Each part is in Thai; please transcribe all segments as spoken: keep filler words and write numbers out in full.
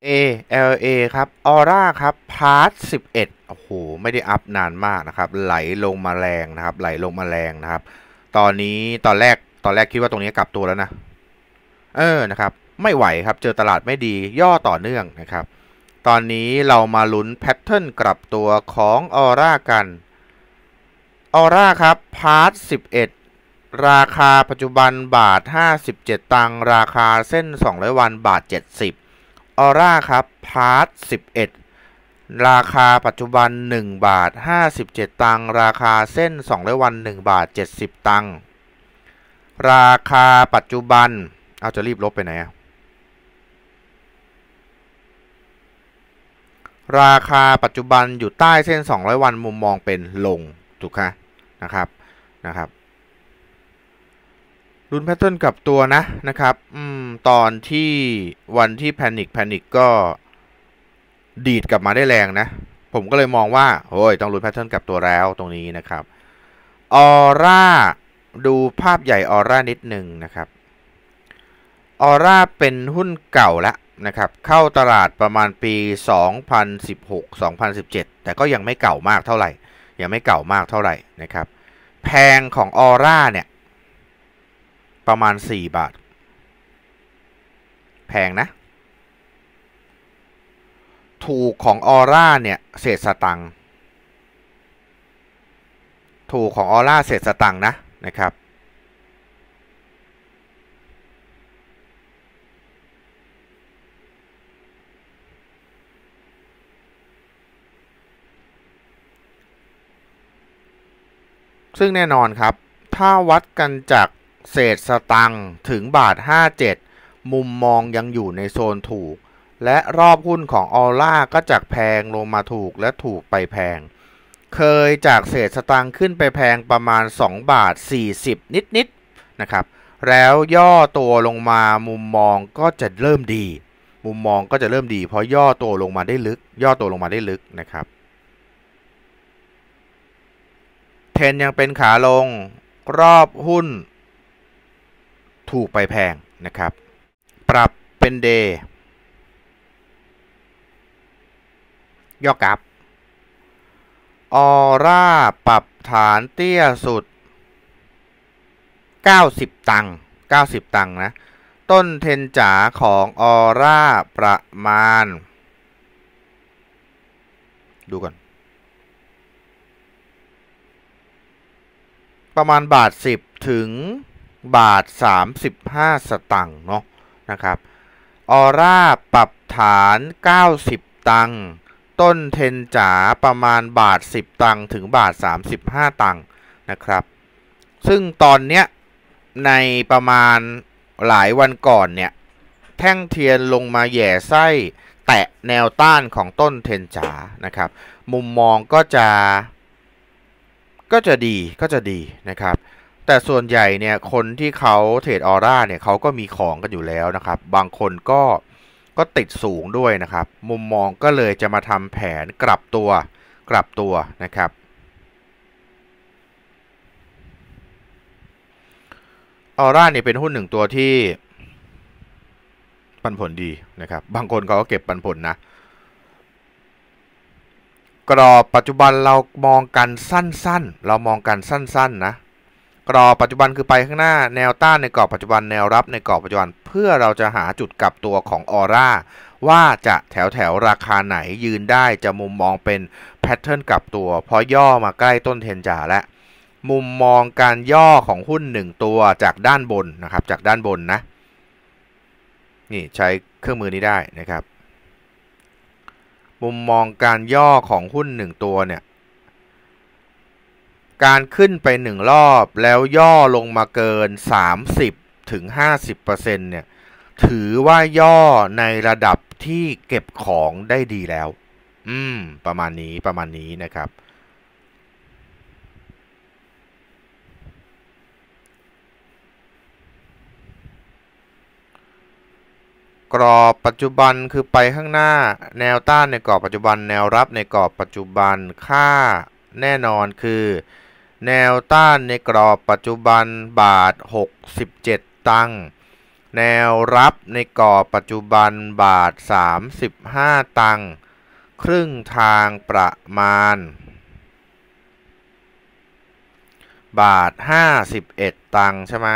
A แอล เอ ครับออร่าครับพาร์ทสิบเอ็ดโอ้โหไม่ได้อัพนานมากนะครับไหลลงมาแรงนะครับไหลลงมาแรงนะครับตอนนี้ตอนแรกตอนแรกคิดว่าตรงนี้กลับตัวแล้วนะเออนะครับไม่ไหวครับเจอตลาดไม่ดีย่อต่อเนื่องนะครับตอนนี้เรามาลุ้นแพทเทิร์นกลับตัวของออร่ากันออร่าครับพาร์ทสิบเอ็ดราคาปัจจุบันบาทห้าสิบเจ็ดตังค์ราคาเส้นสองร้อยวันบาทเจ็ดสิบออร่าครับพาร์ทสิบเอ็ดราคาปัจจุบันหนึ่งบาทห้าสิบเจ็ดตังค์ราคาเส้นสองร้อยวันหนึ่งบาทเจ็ดสิบตังค์ราคาปัจจุบันเอาจะรีบลบไปไหนอะราคาปัจจุบันอยู่ใต้เส้นสองร้อยวันมุมมองเป็นลงถูกไหมนะครับนะครับลุ้นแพทเทิร์นกลับตัวนะนะครับอืมตอนที่วันที่แพนิคแพนิคก็ดีดกลับมาได้แรงนะผมก็เลยมองว่าโอ้ยต้องลุ้นแพทเทิร์นกลับตัวแล้วตรงนี้นะครับออร่าดูภาพใหญ่ออร่านิดหนึ่งนะครับออร่าเป็นหุ้นเก่าแล้วนะครับเข้าตลาดประมาณปีสองพันสิบหก สองพันสิบเจ็ดแต่ก็ยังไม่เก่ามากเท่าไหร่ยังไม่เก่ามากเท่าไหร่นะครับแพงของออร่าเนี่ยประมาณสี่บาทแพงนะถูกของออร่าเนี่ยเศษสตังค์ถูกของออร่าเศษสตังค์นะนะครับซึ่งแน่นอนครับถ้าวัดกันจากเศษสตังค์ถึงบาทห้าสิบเจ็ดมุมมองยังอยู่ในโซนถูกและรอบหุ้นของออร่าก็จากแพงลงมาถูกและถูกไปแพงเคยจากเศษสตังค์ขึ้นไปแพงประมาณสองบาทสี่สิบนิดๆนะครับแล้วย่อตัวลงมามุมมองก็จะเริ่มดีมุมมองก็จะเริ่มดีเพราะย่อตัวลงมาได้ลึกย่อตัวลงมาได้ลึกนะครับเทรนยังเป็นขาลงรอบหุ้นถูกไปแพงนะครับปรับเป็นเดย์ย่อกราฟออร่าปรับฐานเตี้ยสุดเก้าสิบตังค์เก้าสิบตังค์นะต้นเทนจ๋าของออร่าประมาณดูก่อนประมาณบาทสิบถึงบาทสามสิบห้าสตังค์เนาะนะครับออร่าปรับฐานเก้าสิบตังค์ต้นเทนจ๋าประมาณบาทสิบตังค์ถึงบาทสามสิบห้าตังค์นะครับซึ่งตอนเนี้ยในประมาณหลายวันก่อนเนี่ยแท่งเทียนลงมาแย่ไส้แตะแนวต้านของต้นเทนจ๋านะครับมุมมองก็จะก็จะดีก็จะดีนะครับแต่ส่วนใหญ่เนี่ยคนที่เขาเทรดออร่าเนี่ยเขาก็มีของกันอยู่แล้วนะครับบางคนก็ก็ติดสูงด้วยนะครับมุมมองก็เลยจะมาทำแผนกลับตัวกลับตัวนะครับออร่าเนี่ยเป็นหุ้นหนึ่งตัวที่ปันผลดีนะครับบางคนเขาก็เก็บปันผลนะกรอบปัจจุบันเรามองกันสั้นๆเรามองกันสั้นๆนะกรอบปัจจุบันคือไปข้างหน้าแนวต้านในกรอบปัจจุบันแนวรับในกรอบปัจจุบันเพื่อเราจะหาจุดกลับตัวของออร่าว่าจะแถวแถวราคาไหนยืนได้จะมุมมองเป็นแพทเทิร์นกลับตัวเพราะย่อมาใกล้ต้นเทนจ่าและมุมมองการย่อของหุ้นหนึ่งตัวจากด้านบนนะครับจากด้านบนนะนี่ใช้เครื่องมือนี้ได้นะครับมุมมองการย่อของหุ้นหนึ่งตัวเนี่ยการขึ้นไปหนึ่งรอบแล้วย่อลงมาเกินสามสิบถึง ห้าสิบเปอร์เซ็นต์ เนี่ยถือว่าย่อในระดับที่เก็บของได้ดีแล้วอืมประมาณนี้ประมาณนี้นะครับกรอบปัจจุบันคือไปข้างหน้าแนวต้านในกรอบปัจจุบันแนวรับในกรอบปัจจุบันค่าแน่นอนคือแนวต้านในกรอบปัจจุบันบาทหกสิบเจ็ดตังค์แนวรับในกรอบปัจจุบันบาทสามสิบห้าตังค์ครึ่งทางประมาณบาทห้าสิบเอ็ดตังค์ใช่ไหม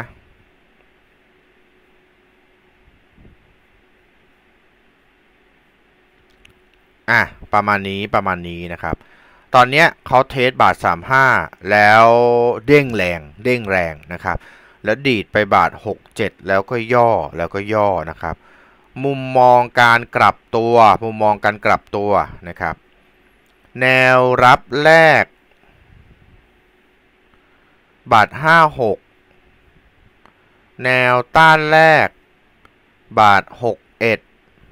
อ่ะประมาณนี้ประมาณนี้นะครับตอนนี้เขาเทสบาทสามสิบห้าแล้วเด้งแรงเด้งแรงนะครับแล้วดีดไปบาทหกสิบเจ็ดแล้วก็ย่อแล้วก็ย่อนะครับมุมมองการกลับตัวมุมมองการกลับตัวนะครับแนวรับแรกบาทห้าสิบหกแนวต้านแรกบาทหกสิบเอ็ด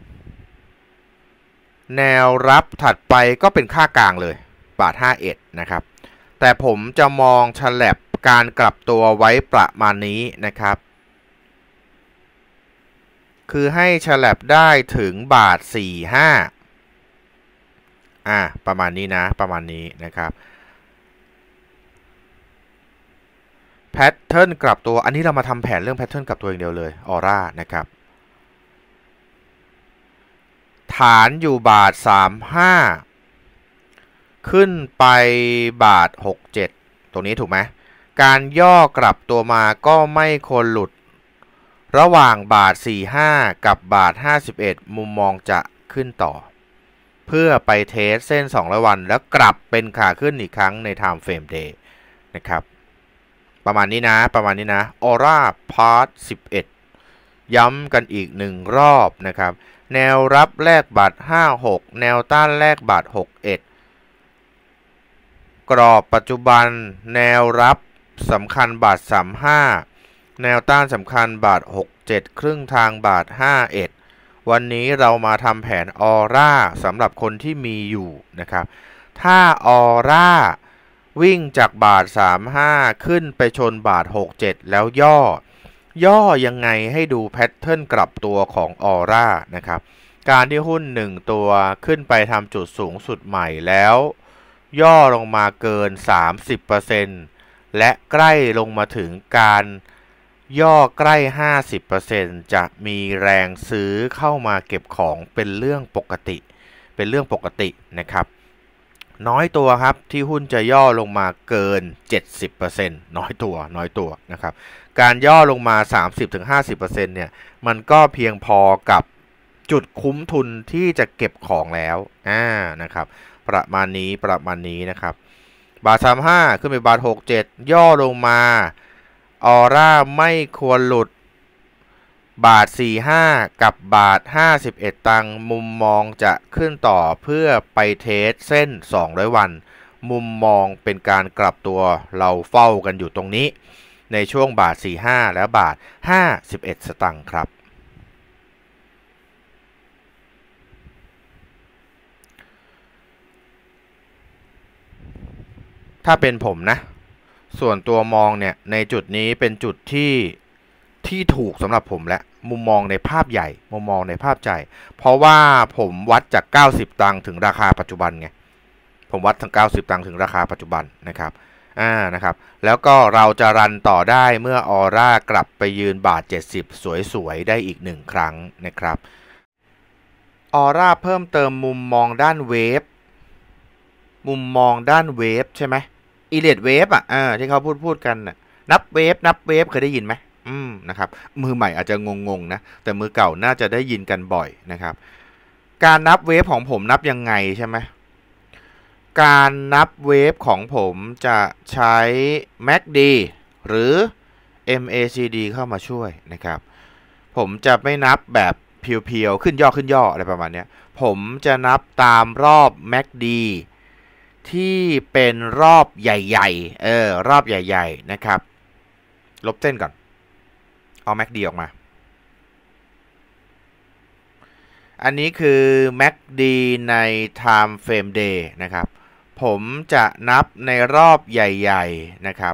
แนวรับถัดไปก็เป็นค่ากลางเลยบาทห้าสิบเอ็ดนะครับแต่ผมจะมองฉลับการกลับตัวไว้ประมาณนี้นะครับคือให้ฉลับได้ถึงบาทสี่สิบห้าอ่ะประมาณนี้นะประมาณนี้นะครับแพทเทิร์นกลับตัวอันนี้เรามาทำแผนเรื่องแพทเทิร์นกลับตัวอย่างเดียวเลยออร่านะครับฐานอยู่บาทสามสิบห้าขึ้นไปบาทหกสิบเจ็ดตรงนี้ถูกไหมการย่อกลับตัวมาก็ไม่ควรหลุดระหว่างบาทสี่สิบห้ากับบาทห้าสิบเอ็ดมุมมองจะขึ้นต่อเพื่อไปเทสเส้นสองร้อยวันแล้วกลับเป็นขาขึ้นอีกครั้งใน Time Frame Day นะครับประมาณนี้นะประมาณนี้นะออร่าพาร์ทสิบเอ็ดย้ำกันอีกหนึ่งรอบนะครับแนวรับแรกบาทห้าสิบหกแนวต้านแรกบาทหกสิบเอ็ดกรอบปัจจุบันแนวรับสำคัญบาทสามสิบห้าแนวต้านสำคัญบาทหกสิบเจ็ดครึ่งทางบาทห้าสิบเอ็ดวันนี้เรามาทำแผนออร่าสำหรับคนที่มีอยู่นะครับถ้าออร่าวิ่งจากบาทสามสิบห้าขึ้นไปชนบาทหกสิบเจ็ดแล้วย่อย่อยังไงให้ดูแพทเทิร์นกลับตัวของออร่านะครับการที่หุ้นหนึ่งตัวขึ้นไปทำจุดสูงสุดใหม่แล้วย่อลงมาเกิน สามสิบเปอร์เซ็นต์ และใกล้ลงมาถึงการย่อใกล้ ห้าสิบเปอร์เซ็นต์ จะมีแรงซื้อเข้ามาเก็บของเป็นเรื่องปกติเป็นเรื่องปกตินะครับน้อยตัวครับที่หุ้นจะย่อลงมาเกิน เจ็ดสิบเปอร์เซ็นต์ น้อยตัวน้อยตัวนะครับการย่อลงมา สามสิบถึงห้าสิบเปอร์เซ็นต์ เนี่ยมันก็เพียงพอกับจุดคุ้มทุนที่จะเก็บของแล้วอ่านะครับประมาณนี้ประมาณนี้นะครับบาทสามสิบห้าขึ้นไปบาทหกสิบเจ็ดย่อลงมาออร่าไม่ควรหลุดบาทสี่สิบห้ากับบาทห้าสิบเอ็ดตังค์มุมมองจะขึ้นต่อเพื่อไปเทสเส้นสองร้อยวันมุมมองเป็นการกลับตัวเราเฝ้ากันอยู่ตรงนี้ในช่วงบาทสี่สิบห้าและบาทห้าสิบเอ็ดสตังค์ครับถ้าเป็นผมนะส่วนตัวมองเนี่ยในจุดนี้เป็นจุดที่ที่ถูกสำหรับผมและมุมมองในภาพใหญ่มุมมองในภาพใหญ่เพราะว่าผมวัดจากเก้าสิบตังค์ถึงราคาปัจจุบันไงผมวัดทั้งเก้าสิบตังค์ถึงราคาปัจจุบันนะครับอ่านะครับแล้วก็เราจะรันต่อได้เมื่อออร่ากลับไปยืนบาทเจ็ดสิบสวยๆได้อีกหนึ่งครั้งนะครับออร่าเพิ่มเติมมุมมองด้านเวฟมุมมองด้านเวฟใช่ไหมอีเลดเวฟอ่ะอ่าที่เขาพูดพูดกันน่ะนับเวฟนับเวฟเคยได้ยินไหมอืมนะครับมือใหม่อาจจะงงๆนะแต่มือเก่าน่าจะได้ยินกันบ่อยนะครับการนับเวฟของผมนับยังไงใช่ไหมการนับเวฟของผมจะใช้ แมค ดี หรือ เอ็ม เอ ซี ดี เข้ามาช่วยนะครับผมจะไม่นับแบบเพียวๆขึ้นย่อขึ้นย่ออะไรประมาณนี้ผมจะนับตามรอบ แมค ดี ที่เป็นรอบใหญ่ๆเออรอบใหญ่ๆนะครับลบเส้นก่อนเอา แมค ดี ออกมาอันนี้คือ แมค ดี ใน Time Frame Day นะครับผมจะนับในรอบใหญ่ๆนะครับ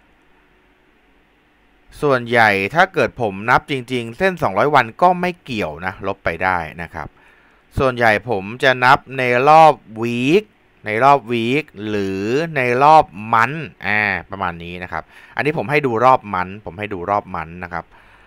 ส่วนใหญ่ถ้าเกิดผมนับจริงๆเส้นสองร้อยวันก็ไม่เกี่ยวนะลบไปได้นะครับส่วนใหญ่ผมจะนับในรอบวีคในรอบวีคหรือในรอบมันอ่าประมาณนี้นะครับอันนี้ผมให้ดูรอบมันผมให้ดูรอบมันนะครับ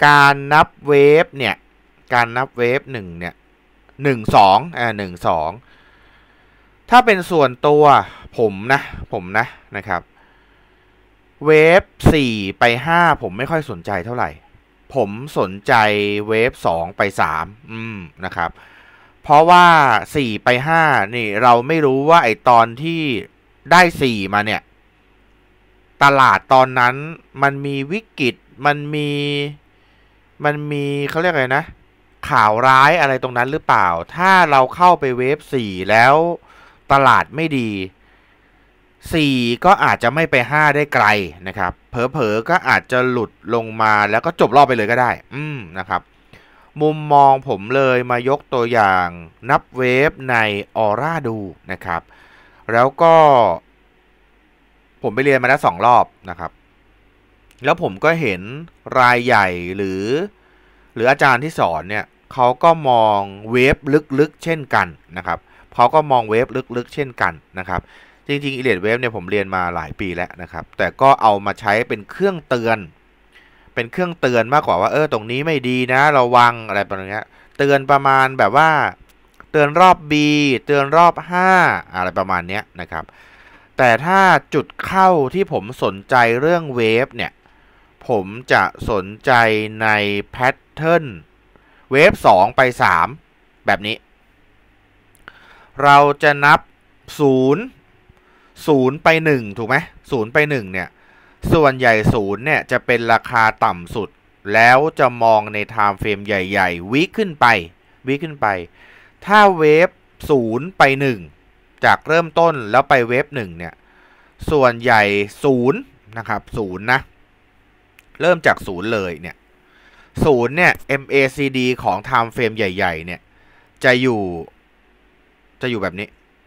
การนับเวฟเนี่ยการนับเวฟหนึ่งเนี่ยหนึ่งสองอ่าหนึ่งสองถ้าเป็นส่วนตัวผมนะผมนะนะครับเวฟสี่ไปห้าผมไม่ค่อยสนใจเท่าไหร่ผมสนใจเวฟสองไปสามอืมนะครับเพราะว่าสี่ไปห้านี่เราไม่รู้ว่าไอตอนที่ได้สี่มาเนี่ยตลาดตอนนั้นมันมีวิกฤตมันมีมันมีเขาเรียกอะไรนะข่าวร้ายอะไรตรงนั้นหรือเปล่าถ้าเราเข้าไปเวฟสี่แล้วตลาดไม่ดีสี่ก็อาจจะไม่ไปห้าได้ไกลนะครับเผลอๆก็อาจจะหลุดลงมาแล้วก็จบรอบไปเลยก็ได้อืมนะครับมุมมองผมเลยมายกตัวอย่างนับเวฟในออร่าดูนะครับแล้วก็ผมไปเรียนมาแล้วสองรอบนะครับแล้วผมก็เห็นรายใหญ่หรือหรืออาจารย์ที่สอนเนี่ยเขาก็มองเวฟลึกๆเช่นกันนะครับเขาก็มองเวฟลึกๆเช่นกันนะครับจริงๆ Elliott Wave เนี่ยผมเรียนมาหลายปีแล้วนะครับแต่ก็เอามาใช้เป็นเครื่องเตือนเป็นเครื่องเตือนมากกว่าว่าเออตรงนี้ไม่ดีนะระวังอะไรประมาณนี้เตือนประมาณแบบว่าเตือนรอบ B เตือนรอบห้าอะไรประมาณนี้นะครับแต่ถ้าจุดเข้าที่ผมสนใจเรื่องเวฟเนี่ยผมจะสนใจในแพทเทิร์นเวฟสองไปสามแบบนี้เราจะนับศูนย์ศูนย์ไปหนึ่งถูกไหมศูนย์ไปหนึ่งเนี่ยส่วนใหญ่ศูนย์เนี่ยจะเป็นราคาต่ำสุดแล้วจะมองในไทม์เฟรมใหญ่ๆวิขึ้นไปวิขึ้นไปถ้าเวฟศูนย์ไปหนึ่งจากเริ่มต้นแล้วไปเวฟหนึ่งเนี่ยส่วนใหญ่ศูนย์นะครับศูนย์นะเริ่มจากศูนย์เลยเนี่ยศูนย์เนี่ย เอ็ม เอ ซี ดี ของไทม์เฟรมใหญ่ๆเนี่ยจะอยู่จะอยู่แบบนี้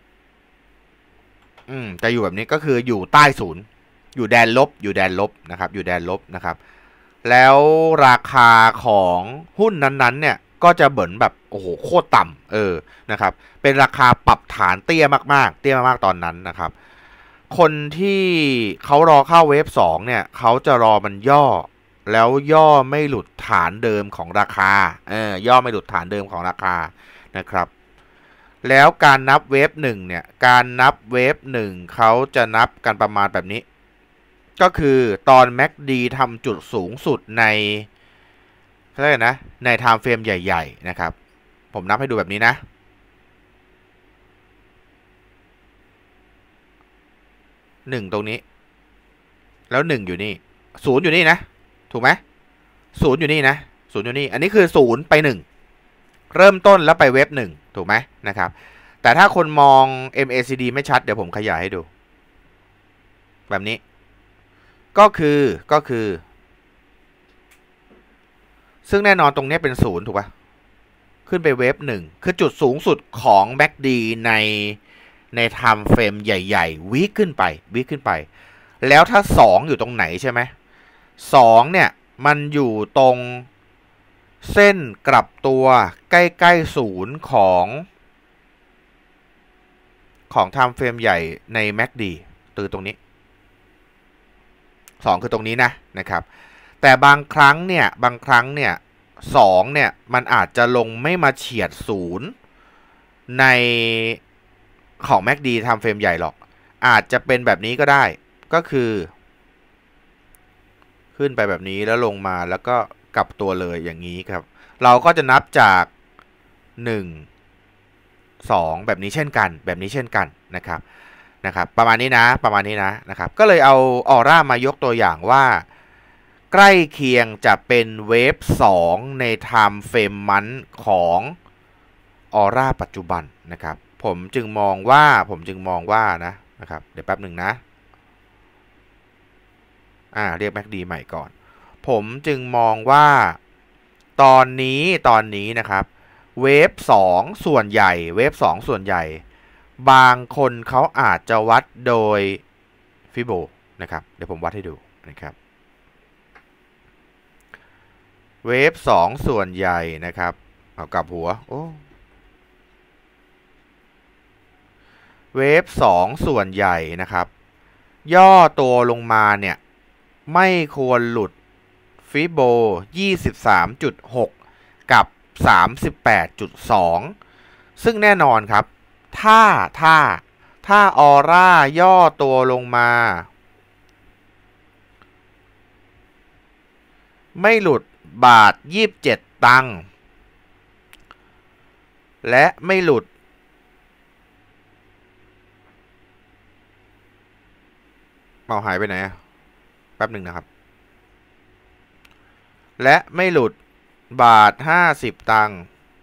อืมจะอยู่แบบนี้ก็คืออยู่ใต้ศูนย์อยู่แดนลบอยู่แดนลบนะครับอยู่แดนลบนะครับแล้วราคาของหุ้นนั้นๆเนี่ยก็จะเหมือนแบบโอ้โหโคตรต่ำเออนะครับเป็นราคาปรับฐานเตี้ยมากๆเตี้ยมากๆตอนนั้นนะครับคนที่เขารอเข้าเวฟสองเนี่ยเขาจะรอมันย่อแล้วย่อไม่หลุดฐานเดิมของราคาเออย่อไม่หลุดฐานเดิมของราคานะครับแล้วการนับเวฟหนึ่งเนี่ยการนับเวฟหนึ่งเขาจะนับกันประมาณแบบนี้ก็คือตอน แม็ก ดี ทำจุดสูงสุดในอะไรนะในไทม์เฟรมใหญ่ๆนะครับผมนับให้ดูแบบนี้นะหนึ่งตรงนี้แล้วหนึ่งอยู่นี่ศูนย์อยู่นี่นะถูกไหมศูนย์อยู่นี่นะศูนย์อยู่นี่อันนี้คือศูนย์ไปหนึ่งเริ่มต้นแล้วไปเวฟหนึ่งถูกไหมนะครับแต่ถ้าคนมอง เอ็ม เอ ซี ดี ไม่ชัดเดี๋ยวผมขยายให้ดูแบบนี้ก็คือก็คือซึ่งแน่นอนตรงนี้เป็นศูนย์ถูกป่ะขึ้นไปเวฟหนึ่งคือจุดสูงสุดของ แม็ก ดี ในในไทม์เฟรมใหญ่ๆวิขึ้นไปวิขึ้นไปแล้วถ้าสองอยู่ตรงไหนใช่ไหมสองเนี่ยมันอยู่ตรงเส้นกลับตัวใกล้ๆศูนย์ของของไทม์เฟรมใหญ่ใน แม็ก ดี ตือตรงนี้สองคือตรงนี้นะนะครับแต่บางครั้งเนี่ยบางครั้งเนี่ยสองเนี่ยมันอาจจะลงไม่มาเฉียดศูนย์ในของ แม็ก ดี ทำเฟรมใหญ่หรอกอาจจะเป็นแบบนี้ก็ได้ก็คือขึ้นไปแบบนี้แล้วลงมาแล้วก็กลับตัวเลยอย่างนี้ครับเราก็จะนับจากหนึ่ง สองแบบนี้เช่นกันแบบนี้เช่นกันนะครับนะครับประมาณนี้นะประมาณนี้นะนะครับก็เลยเอาออร่ามายกตัวอย่างว่าใกล้เคียงจะเป็นเวฟสองในไทม์เฟรมมันของออร่าปัจจุบันนะครับผมจึงมองว่าผมจึงมองว่านะนะครับเดี๋ยวแป๊บหนึ่งนะอ่าเรียก แม็ก ดี ใหม่ก่อนผมจึงมองว่าตอนนี้ตอนนี้นะครับเวฟสองส่วนใหญ่เวฟสองส่วนใหญ่บางคนเขาอาจจะวัดโดยฟิโบนะครับเดี๋ยวผมวัดให้ดูนะครับเวฟสองส่วนใหญ่นะครับเอากลับหัวโอ้เวฟสองส่วนใหญ่นะครับย่อตัวลงมาเนี่ยไม่ควรหลุดฟิโบ ยี่สิบสามจุดหก กับ สามสิบแปดจุดสอง ซึ่งแน่นอนครับถ้าถ้าถ้าออร่าย่อตัวลงมาไม่หลุดบาทยี่สิบเจ็ดตังค์และไม่หลุดเมาหายไปไหนแป๊บหนึ่งนะครับและไม่หลุดบาทห้าสิบตังค์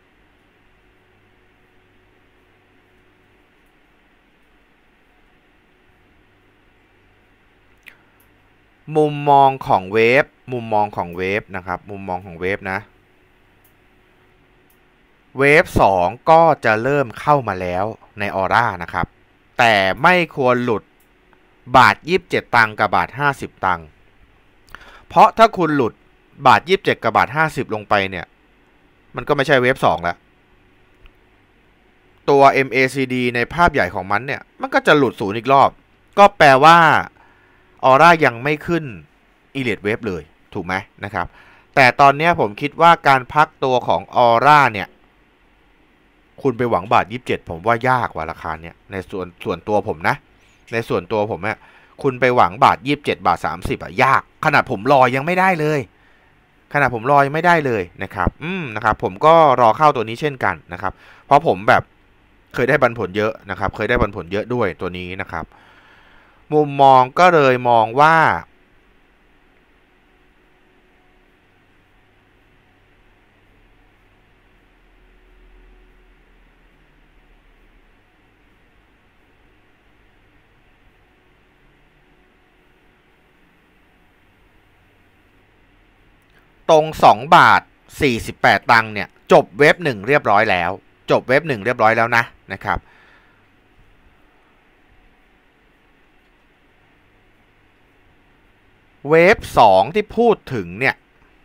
มุมมองของเวฟมุมมองของเวฟนะครับมุมมองของเวฟนะเวฟสองก็จะเริ่มเข้ามาแล้วในออร่านะครับแต่ไม่ควรหลุดบาทยี่สิบเจ็ดตังค์กับบาทห้าสิบตังค์เพราะถ้าคุณหลุดบาทยี่สิบเจ็ดกับบาทห้าสิบลงไปเนี่ยมันก็ไม่ใช่เวฟสองแล้วตัว เอ็ม เอ ซี ดี ในภาพใหญ่ของมันเนี่ยมันก็จะหลุดศูนย์อีกรอบก็แปลว่าออร่ายังไม่ขึ้น Elliott Wave เลยถูกไหมนะครับแต่ตอนนี้ผมคิดว่าการพักตัวของออร่าเนี่ยคุณไปหวังบาทยี่สิบเจ็ดผมว่ายากกว่าราคาเนี่ยในส่วนส่วนตัวผมนะในส่วนตัวผมเนี่ยคุณไปหวังบาทยี่สิบเจ็ดบาทสามสิบอ่ะยากขนาดผมรอยังไม่ได้เลยขนาดผมรอยังไม่ได้เลยนะครับอืมนะครับผมก็รอเข้าตัวนี้เช่นกันนะครับเพราะผมแบบเคยได้ปันผลเยอะนะครับเคยได้ปันผลเยอะด้วยตัวนี้นะครับมุมมองก็เลยมองว่าตรงสองบาทสี่สิบแปดตังค์เนี่ยจบเว็บหนึ่งเรียบร้อยแล้วจบเว็บหนึ่งเรียบร้อยแล้วนะนะครับเวฟสองที่พูดถึงเนี่ย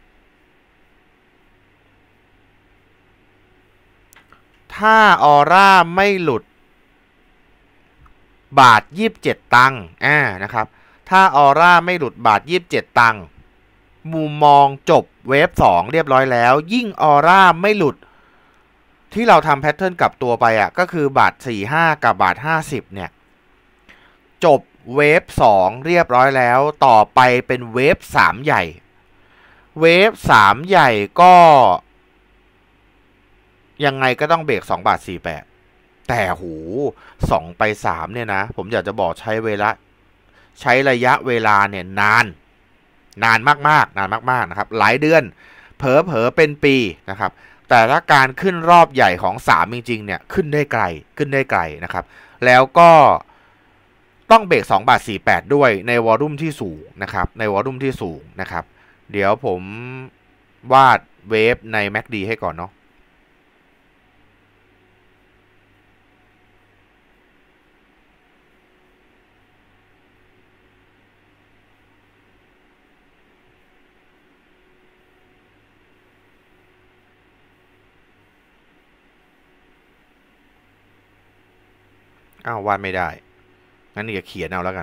ถ้าออร่าไม่หลุดบาทยี่สิบเจ็ดตังค์อ่านะครับถ้าออร่าไม่หลุดบาทยี่สิบเจ็ดตังค์มุมมองจบเวฟสองเรียบร้อยแล้วยิ่งออร่าไม่หลุดที่เราทำแพทเทิร์นกลับตัวไปอ่ะก็คือบาทสี่สิบห้ากับบาทห้าสิบเนี่ยจบเวฟสองเรียบร้อยแล้วต่อไปเป็นเวฟสามใหญ่เวฟสามใหญ่ก็ยังไงก็ต้องเบรกสองบาทสี่สิบแปดแต่หูสองไปสามเนี่ยนะผมอยากจะบอกใช้เวลาใช้ระยะเวลาเนี่ยนานนานมากๆนานมากๆนะครับหลายเดือนเผลอๆเป็นปีนะครับแต่ถ้าการขึ้นรอบใหญ่ของสามจริงๆเนี่ยขึ้นได้ไกลขึ้นได้ไกลนะครับแล้วก็ต้องเบรกสองบาทสี่สิบแปดด้วยในวอลลุ่มที่สูงนะครับในวอลลุ่มที่สูงนะครับเดี๋ยวผมวาดเวฟใน แม็ก ดี ให้ก่อนเนาะอ้าววาดไม่ได้งั้นนี่จะเขียนเอาแล้วกัน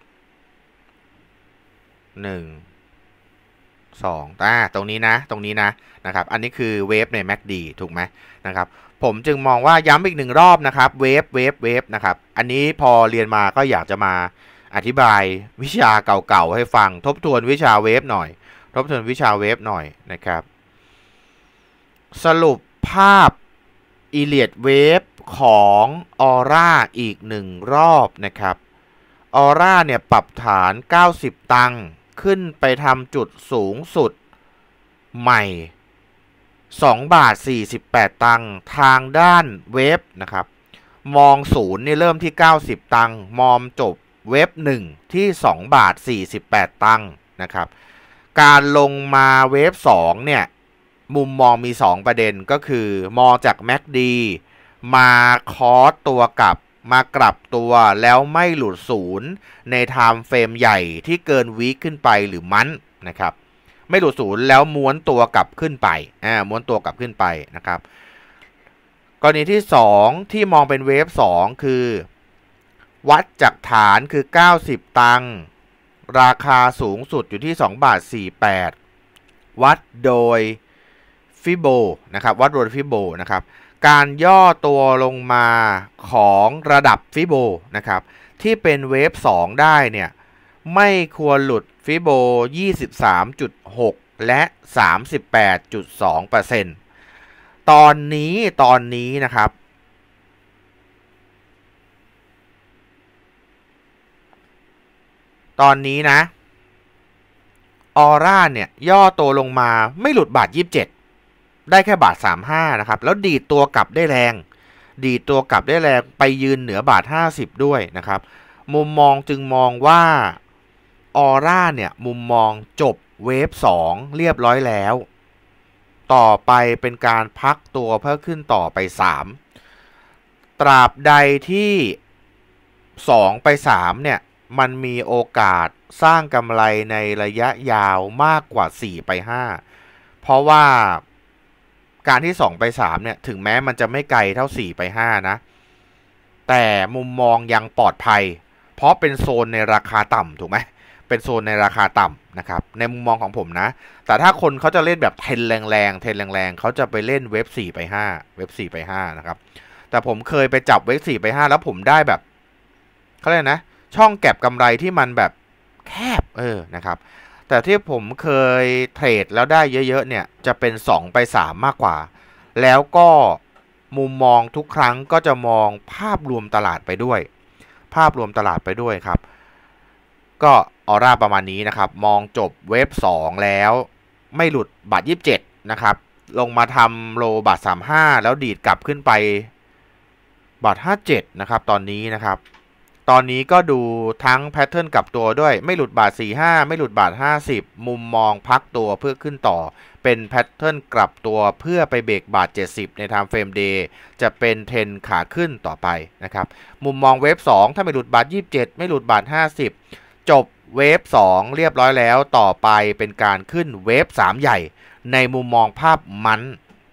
หนึ่งสองอ่าตรงนี้นะตรงนี้นะนะครับอันนี้คือเวฟใน แม็ก ดี ถูกไหมนะครับผมจึงมองว่าย้ำอีกหนึ่งรอบนะครับเวฟเวฟเวฟนะครับอันนี้พอเรียนมาก็อยากจะมาอธิบายวิชาเก่าๆให้ฟังทบทวนวิชาเวฟหน่อยทบทวนวิชาเวฟหน่อยนะครับสรุปภาพElliott Waveของออร่าอีกหนึ่งรอบนะครับออร่าเนี่ยปรับฐานเก้าสิบตังค์ขึ้นไปทำจุดสูงสุดใหม่สองบาทสี่สิบแปดตังค์ทางด้านเวฟนะครับมองศูนย์นี่เริ่มที่เก้าสิบตังค์มองจบเวฟหนึ่งที่สองบาทสี่สิบแปดตังค์นะครับการลงมาเวฟสองเนี่ยมุมมองมีสองประเด็นก็คือมองจาก แม็ก ดี มาคอร์สตัวกลับมากลับตัวแล้วไม่หลุดศูนย์ในไทม์เฟรมใหญ่ที่เกินวีคขึ้นไปหรือมันนะครับไม่หลุดศูนย์แล้วม้วนตัวกลับขึ้นไปอ่าม้วนตัวกลับขึ้นไปนะครับกรณีที่สองที่มองเป็นเวฟสองคือวัดจากฐานคือเก้าสิบตังค์ราคาสูงสุดอยู่ที่สองบาทสี่สิบแปดวัดโดยฟิโบนะครับวัดโดยฟิโบนะครับการย่อตัวลงมาของระดับฟิโบนะครับที่เป็นเวฟสองได้เนี่ยไม่ควรหลุดฟิโบ ยี่สิบสามจุดหก และ สามสิบแปดจุดสองเปอร์เซ็นต์ ตอนนี้ตอนนี้นะครับตอนนี้นะออร่าเนี่ยย่อตัวลงมาไม่หลุดบาทยี่สิบเจ็ดได้แค่บาทสามสิบห้านะครับแล้วดีดตัวกลับได้แรงดีดตัวกลับได้แรงไปยืนเหนือบาทห้าสิบด้วยนะครับมุมมองจึงมองว่าออร่าเนี่ยมุมมองจบเวฟสองเรียบร้อยแล้วต่อไปเป็นการพักตัวเพื่อขึ้นต่อไปสามตราบใดที่สองไปสามเนี่ยมันมีโอกาสสร้างกำไรในระยะยาวมากกว่าสี่ไปห้าเพราะว่าการที่สองไปสามเนี่ยถึงแม้มันจะไม่ไกลเท่าสี่ไปห้านะแต่มุมมองยังปลอดภัยเพราะเป็นโซนในราคาต่ำถูกไหมเป็นโซนในราคาต่ำนะครับในมุมมองของผมนะแต่ถ้าคนเขาจะเล่นแบบเทรนแรงๆเทรนแรงๆเขาจะไปเล่นเว็บสี่ไปห้าเว็บสี่ไปห้านะครับแต่ผมเคยไปจับเว็บสี่ไปห้าแล้วผมได้แบบเขาเรียกนะช่องแก็บกำไรที่มันแบบแคบเออนะครับแต่ที่ผมเคยเทรดแล้วได้เยอะๆเนี่ยจะเป็นสองไปสามมากกว่าแล้วก็มุมมองทุกครั้งก็จะมองภาพรวมตลาดไปด้วยภาพรวมตลาดไปด้วยครับก็ออร่าประมาณนี้นะครับมองจบเวฟสองแล้วไม่หลุดบาทยี่สิบเจ็ดนะครับลงมาทำโลบาทสามสิบห้าแล้วดีดกลับขึ้นไปบาทห้าสิบเจ็ดนะครับตอนนี้นะครับตอนนี้ก็ดูทั้งแพทเทิร์นกลับตัวด้วยไม่หลุดบาทสี่สิบห้าไม่หลุดบาทห้าสิบมุมมองพักตัวเพื่อขึ้นต่อเป็นแพทเทิร์นกลับตัวเพื่อไปเบรกบาทเจ็ดสิบใน Time Frame Day จะเป็นเทรนขาขึ้นต่อไปนะครับมุมมองเวฟสองถ้าไม่หลุดบาทยี่สิบเจ็ดไม่หลุดบาทห้าสิบจบเวฟสองเรียบร้อยแล้วต่อไปเป็นการขึ้นเวฟสามใหญ่ในมุมมองภาพมัน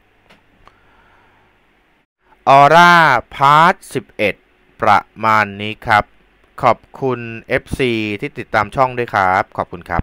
ออร่าพาร์ทสิบเอ็ดประมาณนี้ครับขอบคุณ เอฟ ซี ที่ติดตามช่องด้วยครับขอบคุณครับ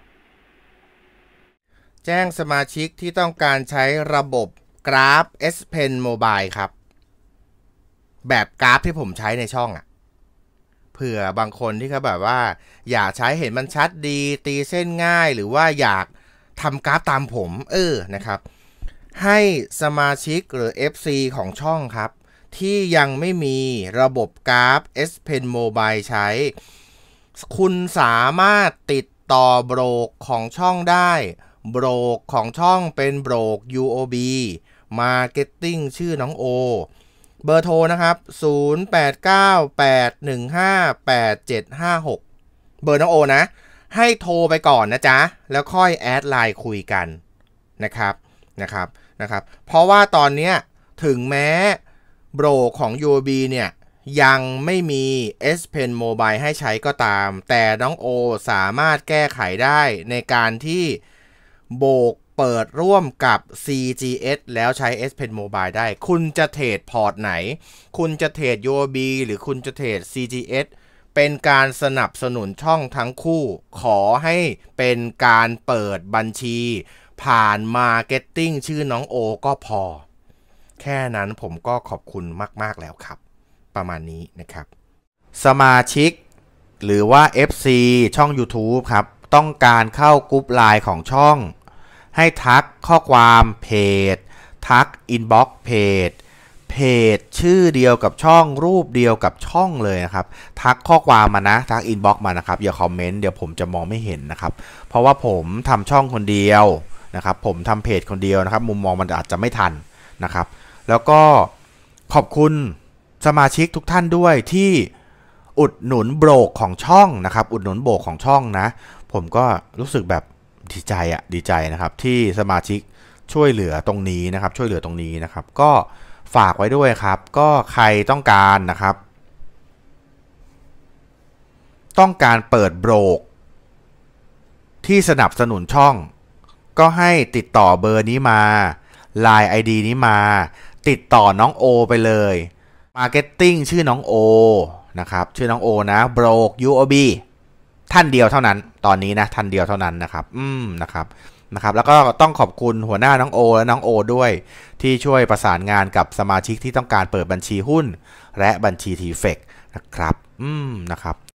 แจ้งสมาชิกที่ต้องการใช้ระบบกราฟ S Pen Mobile ครับแบบกราฟที่ผมใช้ในช่องอ่ะเผื่อบางคนที่เขาแบบว่าอยากใช้เห็นมันชัดดีตีเส้นง่ายหรือว่าอยากทำกราฟตามผมเออนะครับให้สมาชิกหรือ เอฟ ซี ของช่องครับที่ยังไม่มีระบบกราฟ S Pen Mobile ใช้คุณสามารถติดต่อโบรกของช่องได้โบรกของช่องเป็นโบรก ยู โอ บี Marketing ชื่อน้องโอเบอร์โทรนะครับศูนย์ แปด เก้า แปด หนึ่ง ห้า แปด เจ็ด ห้า หกเบอร์น้องโอนะให้โทรไปก่อนนะจ๊ะแล้วค่อยแอดไลน์คุยกันนะครับนะครับนะครับเพราะว่าตอนนี้ถึงแม้โบรกของ ยู โอ บี เนี่ยยังไม่มี S Pen Mobile ให้ใช้ก็ตามแต่น้องโอสามารถแก้ไขได้ในการที่โบกเปิดร่วมกับ ซี จี เอส แล้วใช้ S Pen Mobile ได้คุณจะเทรดพอร์ตไหนคุณจะเทรด ยู โอ บี หรือคุณจะเทรด ซี จี เอส เป็นการสนับสนุนช่องทั้งคู่ขอให้เป็นการเปิดบัญชีผ่าน Marketing ชื่อน้องโอก็พอแค่นั้นผมก็ขอบคุณมากๆแล้วครับประมาณนี้นะครับสมาชิกหรือว่า เอฟ ซี ช่อง YouTube ครับต้องการเข้ากรุ๊ปไลน์ของช่องให้ทักข้อความเพจทักอินบ็อกซ์เพจเพจชื่อเดียวกับช่องรูปเดียวกับช่องเลยนะครับทักข้อความมานะทักอินบ็อกซ์มานะครับอย่าคอมเมนต์เดี๋ยวผมจะมองไม่เห็นนะครับเพราะว่าผมทำช่องคนเดียวนะครับผมทำเพจคนเดียวนะครับมุมมองมันอาจจะไม่ทันนะครับแล้วก็ขอบคุณสมาชิกทุกท่านด้วยที่อุดหนุนโบรกของช่องนะครับอุดหนุนโบรกของช่องนะผมก็รู้สึกแบบดีใจอะดีใจนะครับที่สมาชิกช่วยเหลือตรงนี้นะครับช่วยเหลือตรงนี้นะครับก็ฝากไว้ด้วยครับก็ใครต้องการนะครับต้องการเปิดโบรกที่สนับสนุนช่องก็ให้ติดต่อเบอร์นี้มา ไลน์ ไอ ดี นี้มาติดต่อน้องโอไปเลย Marketing ชื่อน้องโอนะครับชื่อน้องโอนะโบรก ยู โอ บี ท่านเดียวเท่านั้นตอนนี้นะท่านเดียวเท่านั้นนะครับอืมนะครับนะครับแล้วก็ต้องขอบคุณหัวหน้าน้องโอและน้องโอด้วยที่ช่วยประสานงานกับสมาชิกที่ต้องการเปิดบัญชีหุ้นและบัญชี ที เฟ อี ซี นะครับอืมนะครับ